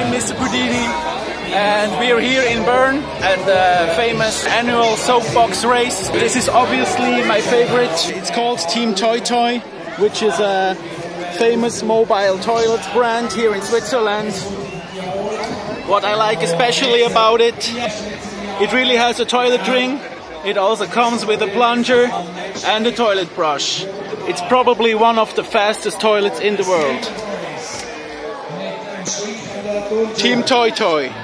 I'm Mr. Pudini, and we are here in Berne at the famous annual soapbox race. This is obviously my favorite. It's called Team toi-toi, which is a famous mobile toilets brand here in Switzerland. What I like especially about it, it really has a toilet ring. It also comes with a plunger and a toilet brush. It's probably one of the fastest toilets in the world. Team toi-toi.